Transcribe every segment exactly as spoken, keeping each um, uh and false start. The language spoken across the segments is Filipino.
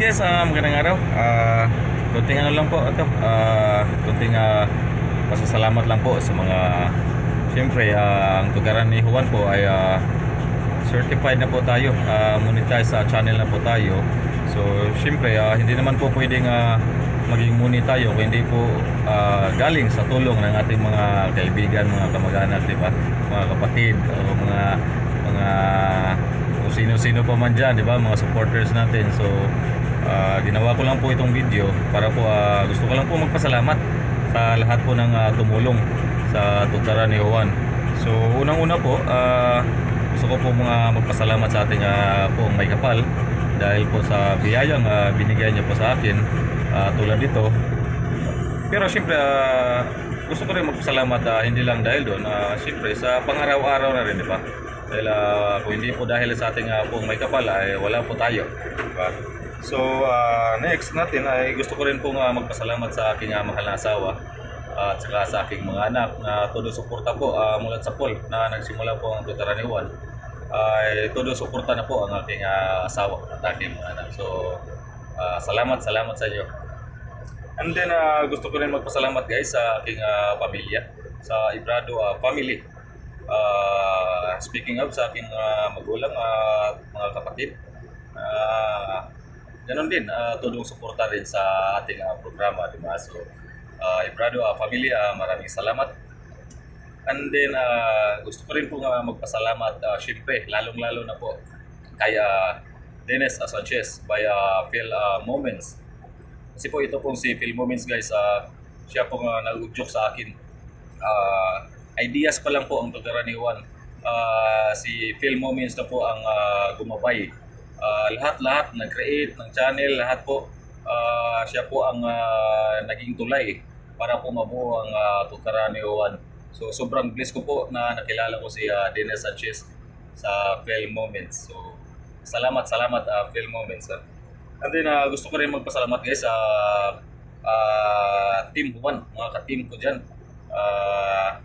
guys, uh, magandang araw. Uh, kunting ano lang po ito. Uh, kunting uh, pasasalamat lang po sa mga siyempre uh, ang tugaran ni Juan po ay uh, certified na po tayo. Uh, monetize sa channel na po tayo. So siyempre uh, hindi naman po pwedeng uh, maging muni tayo kung hindi po uh, galing sa tulong ng ating mga kaibigan, mga kamag-anak, di ba? Mga kapatid o mga mga kung sino-sino pa man dyan, di ba? Mga supporters natin. So uh, ginawa ko lang po itong video para po uh, gusto ko lang po magpasalamat sa lahat po ng uh, tumulong sa tugaran ni Juan. So unang-una po uh, gusto ko po mga magpasalamat sa ating uh, po may kapal dahil po sa biyayang uh, binigay niya po sa akin uh, tulad dito. Pero siyempre uh, gusto ko rin magpasalamat uh, hindi lang dahil doon, uh, siyempre sa pang-araw-araw na rin, di ba? Dahil uh, kung hindi po dahil sa ating uh, pong may kapal ay wala po tayo, diba? So uh, next natin ay gusto ko rin pong uh, magpasalamat sa aking uh, mahal na asawa uh, at saka sa aking mga anak na todo suporta po uh, mula sa pool na nagsimula po ang tugaran ni Juan. Ay uh, todo suporta na po ang aking uh, asawa at aking mga anak. So uh, salamat, salamat sa inyo. And then uh, gusto ko rin magpasalamat guys sa aking uh, pamilya, sa Ibrado uh, family. Uh, speaking of sa aking uh, magulang, uh, mga kapatid, uh, ganun din, uh, tudong suporta rin sa ating uh, programa, diba? So, uh, Ibrado uh, family, uh, maraming salamat. And then, uh, gusto ko rin po uh, magpasalamat, uh, syempre, lalong-lalo na po kay uh, Dennis uh, Sanchez by uh, Phil uh, Moments. Kasi po ito pong si Phil Moments guys, uh, siya pong uh, nag-udyok sa akin. Uh, ideas pa lang po ang tugaran ni Juan. Uh, si Phil Moments na po ang uh, gumabay. Uh, lahat-lahat, nag-create ng channel, lahat po. Uh, siya po ang uh, naging tulay para po mabuo ang uh, tugaran ni Juan. So sobrang blessed ko po na nakilala ko si uh, Dennis Sanchez sa Phil Moments. So salamat, salamat uh, Phil Moments. Uh. And then uh, gusto ko rin magpasalamat guys sa uh, uh, Team Juan, mga ka-team ko dyan. Uh,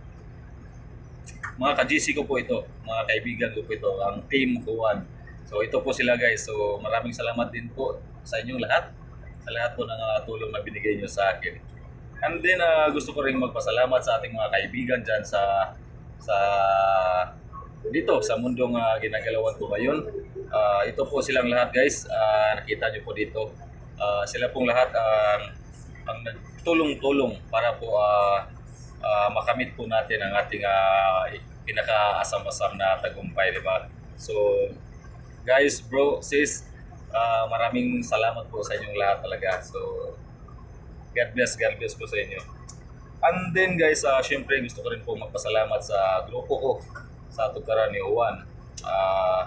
mga ka-G C ko po ito, mga kaibigan ko po ito, ang Team Juan. So ito po sila guys. So maraming salamat din po sa inyong lahat, sa lahat po ng uh, tulong na binigay nyo sa akin. And then uh, gusto ko rin magpasalamat sa ating mga kaibigan dyan sa sa dito sa mundong uh, ginagalawan ko ngayon. Uh, ito po silang lahat guys, uh, nakita nyo po dito. Uh, sila pong lahat uh, ang nagtulong-tulong para po uh, uh, makamit po natin ang ating uh, pinaka-asam-asam na tagumpay, di ba? So guys, bro, sis, uh, maraming salamat po sa inyong lahat talaga. So God bless, God bless po sa inyo. And then guys, uh, syempre gusto ko rin po magpasalamat sa grupo ko sa tugaran ni Juan. Uh,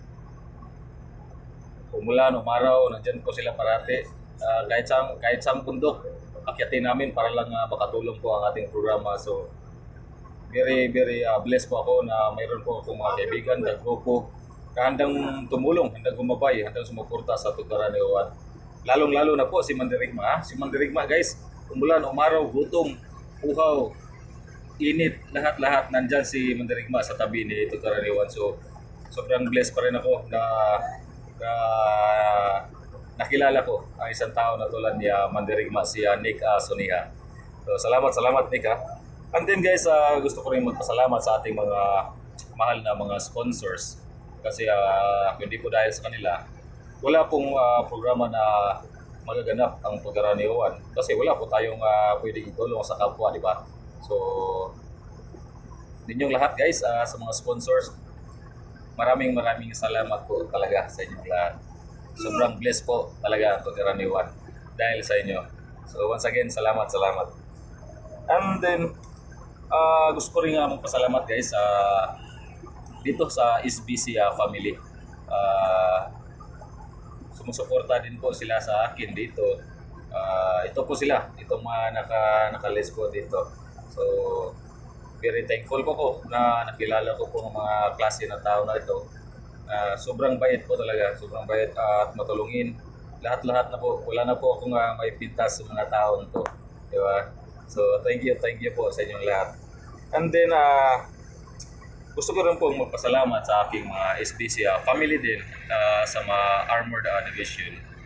Umulan, umaraw, nandyan po sila parati. Uh, kahit sa kahit sa bundok, akyatin namin para lang uh, makatulong po ang ating programa. So very very uh, blessed po ako na mayroon po akong mga kaibigan na grupo na handang tumulong, handang gumabay, handang sumuporta sa tugaran ni Juan. Lalong-lalo na po si Mandirigma. Si Mandirigma guys, umulan, umaraw, gutom, uhaw, init, lahat-lahat nandyan si Mandirigma sa tabi ni tugaran ni Juan. So sobrang blessed pa rin ako na na nakilala ko ang isang tao na tulad ni uh, Mandirigma, si uh, Nick uh, Soniha. So salamat, salamat Nick ha. And then guys, uh, gusto ko rin magpasalamat sa ating mga mahal na mga sponsors. Kasi uh, hindi po dahil sa kanila, wala pong uh, programa na magaganap ang tugaran ni Juan. Kasi wala po tayong uh, pwedeng itulong sa kapwa, di ba? So ninyong lahat guys, uh, sa mga sponsors, maraming maraming salamat po talaga sa inyong lahat. Sobrang blessed po talaga ang tugaran ni Juan dahil sa inyo. So once again, salamat, salamat. And then, uh, gusto ko rin nga magpasalamat guys sa uh, dito sa S B C uh, family. Uh, sumusuporta din po sila sa akin dito. Uh, ito po sila, itong mga naka, naka-list po dito. So very thankful po ko na nakilala ko po ng mga klase na tao na ito. Uh, sobrang bait po talaga, sobrang bait uh, at matulungin. Lahat-lahat na po, wala na po akong uh, may pintas sa mga tao nito. Di ba? So thank you, thank you po sa inyong lahat. And then, uh, gusto ko rin pong magpasalamat sa aking mga S B C uh, family din uh, sa mga Armored uh, Division.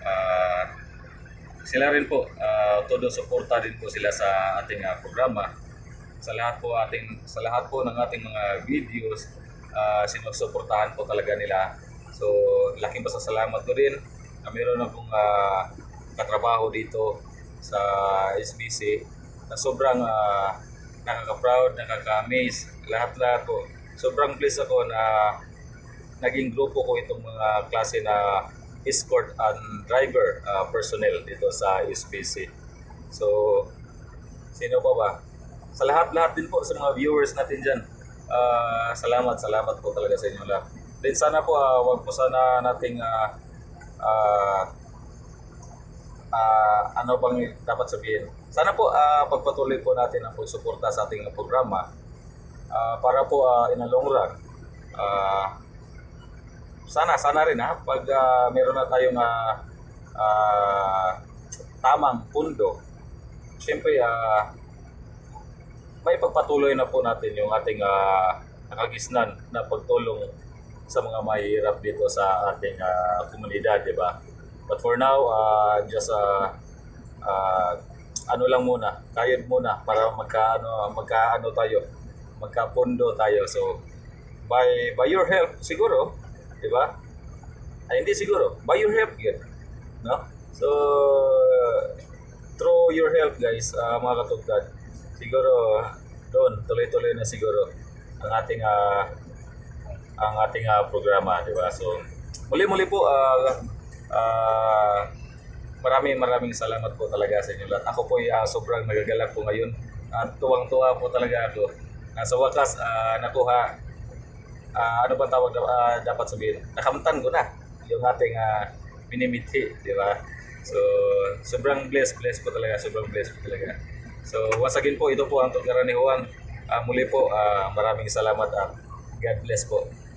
Ah, sila rin po, ah, todo suporta din po sila sa ating ah, programa. Sa lahat po ating sa lahat po ng ating mga videos, ah, sinusuportahan po talaga nila. So, laking pasasalamat ko din na meron akong ah, katrabaho dito sa S B C na sobrang ah, nakaka-proud, nakaka-amaze, lahat-lahat po. Sobrang pleased ako na naging grupo ko itong mga klase na escort and driver uh, personnel dito sa S B C. So, sino pa ba? Sa lahat-lahat din po, sa mga viewers natin dyan, uh, salamat, salamat po talaga sa inyo lahat. Then sana po, uh, wag po sana nating uh, uh, uh, ano bang dapat sabihin. Sana po, uh, pagpatuloy po natin ang pagsuporta sa ating programa uh, para po uh, in a long run, uh, sana sana rin ha pag uh, meron na tayong uh, uh, tamang pundo, siyempre uh, may pagpatuloy na po natin yung ating uh, nakagisnan na pagtulong sa mga mahihirap dito sa ating uh, komunidad, di ba? But for now, uh, just uh, uh, ano lang muna, kayod muna para magkaano magkaano tayo, magkapundo tayo. So by by your help siguro, di ba? Ay, hindi siguro. By your help, yun. No? So, through your help, guys, uh, mga katugtad, siguro, doon, tuloy-tuloy na siguro ang ating uh, ang ating uh, programa, di ba? So, muli-muli po, uh, uh, maraming maraming salamat po talaga sa inyo lahat. Ako po uh, sobrang nagagalak po ngayon. At tuwang-tuwa po talaga ako. Uh, sa wakas, uh, nakuha Uh, ano ba tawag uh, dapat sabihin? Nakamtan ko na yung ating uh, minimithi, di ba? So, sobrang blessed, blessed po talaga, sobrang blessed po talaga. So, once again po, ito po ang Tugaran ni Juan. Uh, muli po, uh, maraming salamat at God bless po.